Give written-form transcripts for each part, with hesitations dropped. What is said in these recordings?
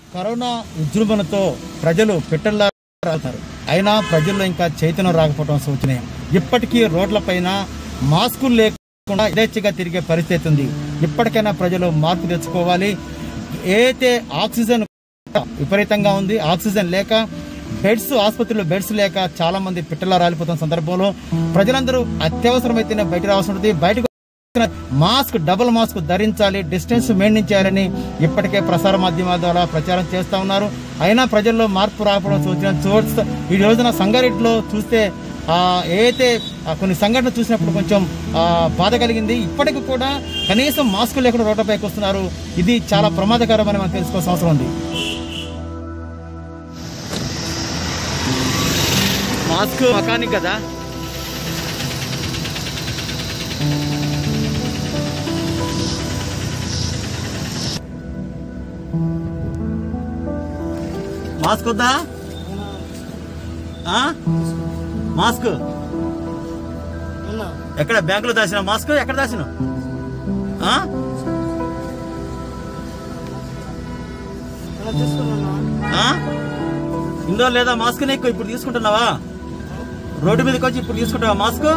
Corona విజృంభణతో ప్రజలు పెట్టెల్లారు. అయినా ప్రజల్లో ఇంకా చైతన్యం రాకపోవడం సూచన. ఇప్పటికీ రోడ్లపైన మాస్కులు లేకుండా యథేచ్ఛగా తిరిగే పరిస్థితి ఉంది. ఇప్పటికైనా ప్రజలు మార్పు తెచ్చుకోవాలి. ఏదైతే ఆక్సిజన్ విపరీతంగా ఉంది, ఆక్సిజన్ లేక బెడ్స్, ఆసుపత్రిలో బెడ్స్ లేక చాలా మంది పిట్టలా రాలిపోతున్న సందర్భంలో ప్రజలందరూ అత్యవసరమైతేనే బయట రావాల్సి ఉంటుంది. బయటకు మాస్క్, డబుల్ మాస్క్ ధరించాలి, డిస్టెన్స్ మెయింటైన్ చేయాలని ఇప్పటికే ప్రసార మాధ్యమాల ద్వారా ప్రచారం చేస్తూ ఉన్నారు. అయినా ప్రజల్లో మార్పు రాకపోవడం సూచన. ఈ రోజున సంగారెడ్డిలో చూస్తే ఏదైతే కొన్ని సంఘటనలు చూసినప్పుడు కొంచెం బాధ కలిగింది. ఇప్పటికి కూడా కనీసం మాస్క్ లేకుండా రోడ్లపైకి వస్తున్నారు. ఇది చాలా ప్రమాదకరమని మనం తెలుసుకోవాల్సిన అవసరం ఉంది. మాస్క్ మెకానిక్ కదా, మాస్క్ వద్దా? మాస్క్ ఎక్కడ? బ్యాంకులో దాచిన మాస్క్ ఎక్కడ దాచిన? ఇందులో లేదా మాస్క్? నీకు ఇప్పుడు తీసుకుంటున్నావా? రోడ్డు మీదకి వచ్చి ఇప్పుడు తీసుకుంటావా మాస్క్?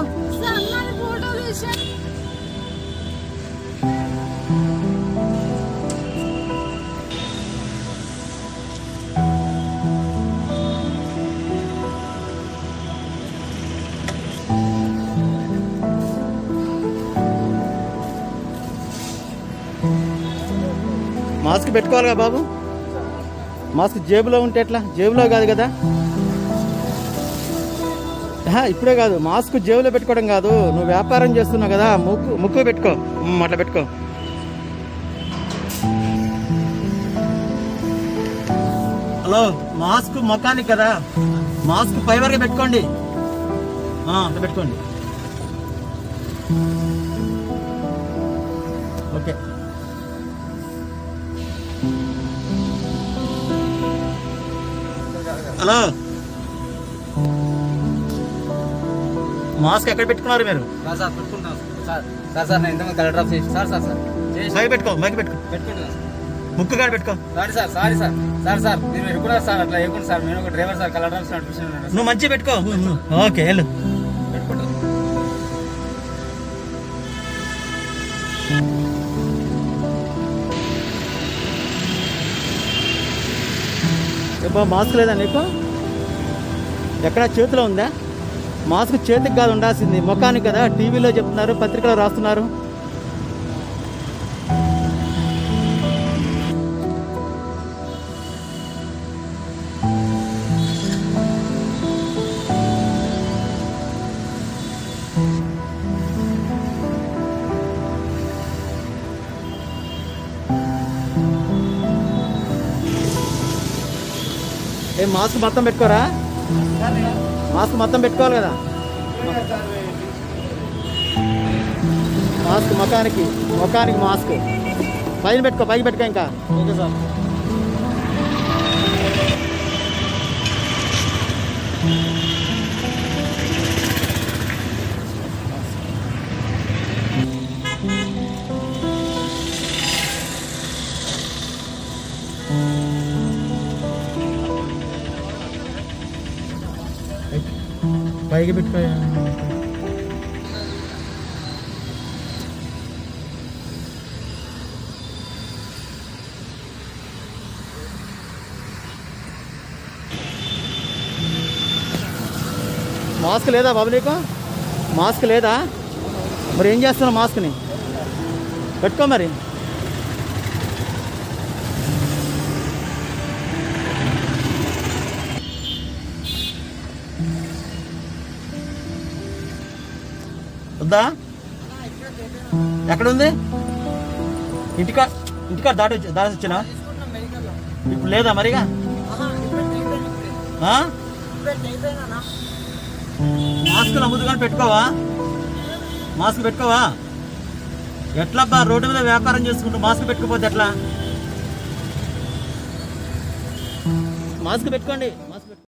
మాస్క్ పెట్టుకోవాలిగా బాబు. మాస్క్ జేబులో ఉంటే ఎట్లా? జేబులో కాదు కదా, ఇప్పుడే కాదు. మాస్క్ జేబులో పెట్టుకోవడం కాదు, నువ్వు వ్యాపారం చేస్తున్నావు కదా, ముక్కు పెట్టుకో, అట్లా పెట్టుకో. హలో, మాస్క్ మెకానిక్ కదా, మాస్క్ పై వరకు పెట్టుకోండి, అట్లా పెట్టుకోండి. ఓకే. హలో, మాస్క్ ఎక్కడ పెట్టుకున్నారు మీరు? మైక్ పెట్టుకో, మైక్ పెట్టుకో, ముక్కు కాడ పెట్టుకో. నువ్వు మంచిగా పెట్టుకో. ఓకే, వెళ్ళు. మాస్క్ లేదా నీకు? ఎక్కడ చేతిలో ఉందా మాస్క్? చేతికి కాదు ఉండాల్సింది, ముఖానికి కదా. టీవీలో చెప్తున్నారు, పత్రికలో రాస్తున్నారు. మాస్క్ మొత్తం పెట్టుకోరా? మాస్క్ మొత్తం పెట్టుకోవాలి కదా. మాస్క్ ముఖానికి మాస్క్ పైన పెట్టుకో, పైకి పెట్టుకో. ఇంకా ఓకే సార్. పైకి పెట్టుకో. మాస్క్ లేదా బాబు నీకు? మాస్క్ లేదా? మరి ఏం చేస్తున్నావు? మాస్క్ని పెట్టుకో మరి. వద్దా? ఎక్కడుంది? ఇంటికా దాటి వచ్చినా? ఇప్పుడు లేదా మరిగా? మాస్క్ నమ్ముదుగాని పెట్టుకోవా? మాస్క్ పెట్టుకోవా? ఎట్లా బా? రోడ్డు మీద వ్యాపారం చేసుకుంటూ మాస్క్ పెట్టుకోపోతే ఎట్లా? మాస్క్ పెట్టుకోండి.